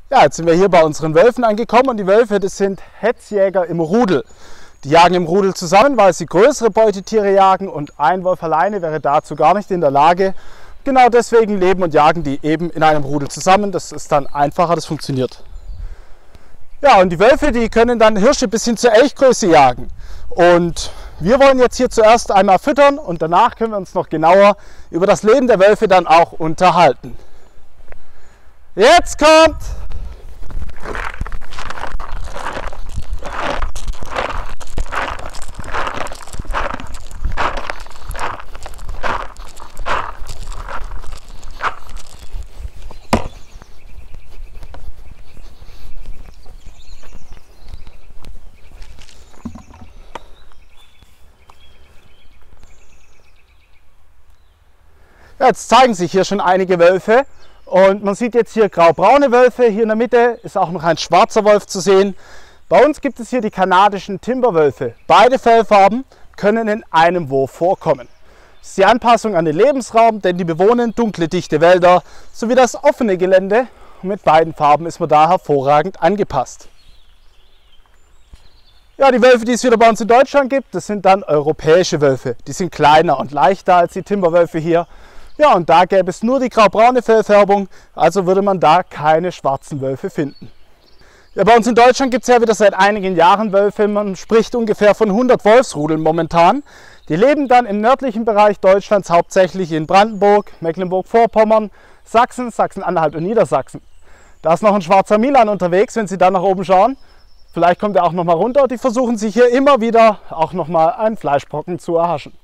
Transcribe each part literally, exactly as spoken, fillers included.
Ja, jetzt sind wir hier bei unseren Wölfen angekommen und die Wölfe, das sind Hetzjäger im Rudel. Die jagen im Rudel zusammen, weil sie größere Beutetiere jagen und ein Wolf alleine wäre dazu gar nicht in der Lage. Genau deswegen leben und jagen die eben in einem Rudel zusammen. Das ist dann einfacher, das funktioniert. Ja, und die Wölfe, die können dann Hirsche bis hin zur Elchgröße jagen. Und wir wollen jetzt hier zuerst einmal füttern und danach können wir uns noch genauer über das Leben der Wölfe dann auch unterhalten. Jetzt kommt! Jetzt zeigen sich hier schon einige Wölfe und man sieht jetzt hier graubraune Wölfe. Hier in der Mitte ist auch noch ein schwarzer Wolf zu sehen. Bei uns gibt es hier die kanadischen Timberwölfe. Beide Fellfarben können in einem Wurf vorkommen. Das ist die Anpassung an den Lebensraum, denn die bewohnen dunkle, dichte Wälder sowie das offene Gelände. Und mit beiden Farben ist man da hervorragend angepasst. Ja, die Wölfe, die es wieder bei uns in Deutschland gibt, das sind dann europäische Wölfe. Die sind kleiner und leichter als die Timberwölfe hier. Ja, und da gäbe es nur die graubraune Fellfärbung, also würde man da keine schwarzen Wölfe finden. Ja, bei uns in Deutschland gibt es ja wieder seit einigen Jahren Wölfe. Man spricht ungefähr von hundert Wolfsrudeln momentan. Die leben dann im nördlichen Bereich Deutschlands, hauptsächlich in Brandenburg, Mecklenburg-Vorpommern, Sachsen, Sachsen-Anhalt und Niedersachsen. Da ist noch ein schwarzer Milan unterwegs, wenn Sie da nach oben schauen. Vielleicht kommt er auch noch mal runter. Die versuchen sich hier immer wieder auch noch mal einen Fleischbrocken zu erhaschen.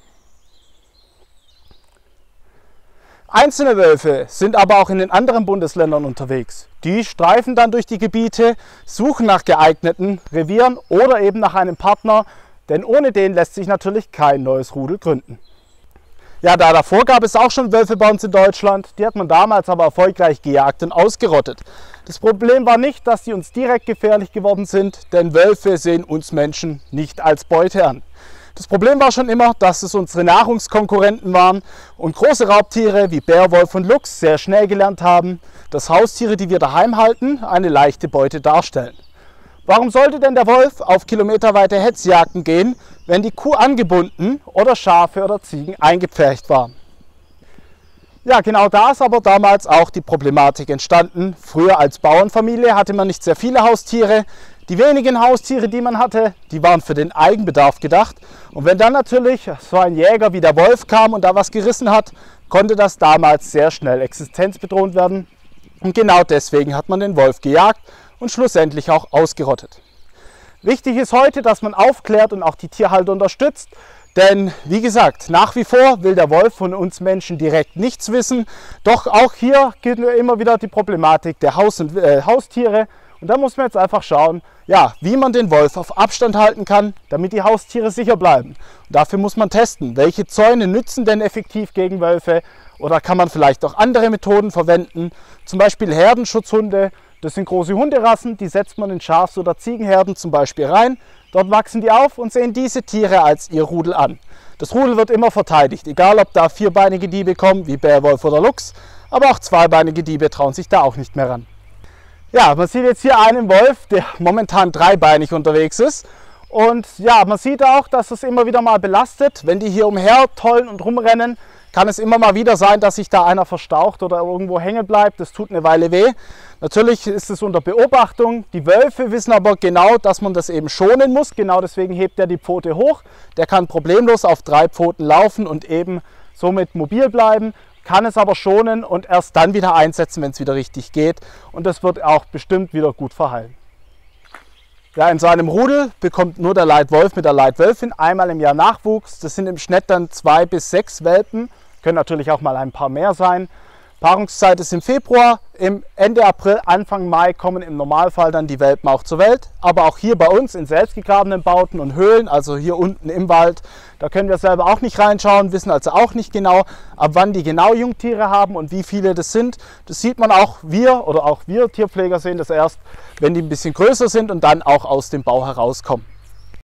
Einzelne Wölfe sind aber auch in den anderen Bundesländern unterwegs. Die streifen dann durch die Gebiete, suchen nach geeigneten Revieren oder eben nach einem Partner, denn ohne den lässt sich natürlich kein neues Rudel gründen. Ja, da davor gab es auch schon Wölfe bei uns in Deutschland, die hat man damals aber erfolgreich gejagt und ausgerottet. Das Problem war nicht, dass die uns direkt gefährlich geworden sind, denn Wölfe sehen uns Menschen nicht als Beute an. Das Problem war schon immer, dass es unsere Nahrungskonkurrenten waren und große Raubtiere wie Bär, Wolf und Luchs sehr schnell gelernt haben, dass Haustiere, die wir daheim halten, eine leichte Beute darstellen. Warum sollte denn der Wolf auf kilometerweite Hetzjagden gehen, wenn die Kuh angebunden oder Schafe oder Ziegen eingepfercht waren? Ja, genau da ist aber damals auch die Problematik entstanden. Früher als Bauernfamilie hatte man nicht sehr viele Haustiere. Die wenigen Haustiere, die man hatte, die waren für den Eigenbedarf gedacht. Und wenn dann natürlich so ein Jäger wie der Wolf kam und da was gerissen hat, konnte das damals sehr schnell existenzbedrohend werden. Und genau deswegen hat man den Wolf gejagt und schlussendlich auch ausgerottet. Wichtig ist heute, dass man aufklärt und auch die Tierhalter unterstützt. Denn wie gesagt, nach wie vor will der Wolf von uns Menschen direkt nichts wissen. Doch auch hier gilt immer wieder die Problematik der Haus- und, äh, Haustiere. Und da muss man jetzt einfach schauen, ja, wie man den Wolf auf Abstand halten kann, damit die Haustiere sicher bleiben. Und dafür muss man testen, welche Zäune nützen denn effektiv gegen Wölfe oder kann man vielleicht auch andere Methoden verwenden. Zum Beispiel Herdenschutzhunde, das sind große Hunderassen, die setzt man in Schafs- oder Ziegenherden zum Beispiel rein. Dort wachsen die auf und sehen diese Tiere als ihr Rudel an. Das Rudel wird immer verteidigt, egal ob da vierbeinige Diebe kommen, wie Bär, Wolf oder Luchs, aber auch zweibeinige Diebe trauen sich da auch nicht mehr ran. Ja, man sieht jetzt hier einen Wolf, der momentan dreibeinig unterwegs ist. Und ja, man sieht auch, dass es immer wieder mal belastet. Wenn die hier umher tollen und rumrennen, kann es immer mal wieder sein, dass sich da einer verstaucht oder irgendwo hängen bleibt. Das tut eine Weile weh. Natürlich ist es unter Beobachtung. Die Wölfe wissen aber genau, dass man das eben schonen muss. Genau deswegen hebt er die Pfote hoch. Der kann problemlos auf drei Pfoten laufen und eben somit mobil bleiben. Kann es aber schonen und erst dann wieder einsetzen, wenn es wieder richtig geht. Und das wird auch bestimmt wieder gut verheilen. Ja, in so einem Rudel bekommt nur der Leitwolf mit der Leitwölfin einmal im Jahr Nachwuchs. Das sind im Schnitt dann zwei bis sechs Welpen. Können natürlich auch mal ein paar mehr sein. Paarungszeit ist im Februar, im Ende April, Anfang Mai kommen im Normalfall dann die Welpen auch zur Welt. Aber auch hier bei uns in selbstgegrabenen Bauten und Höhlen, also hier unten im Wald, da können wir selber auch nicht reinschauen, wissen also auch nicht genau, ab wann die genau Jungtiere haben und wie viele das sind. Das sieht man auch wir oder auch wir Tierpfleger sehen das erst, wenn die ein bisschen größer sind und dann auch aus dem Bau herauskommen.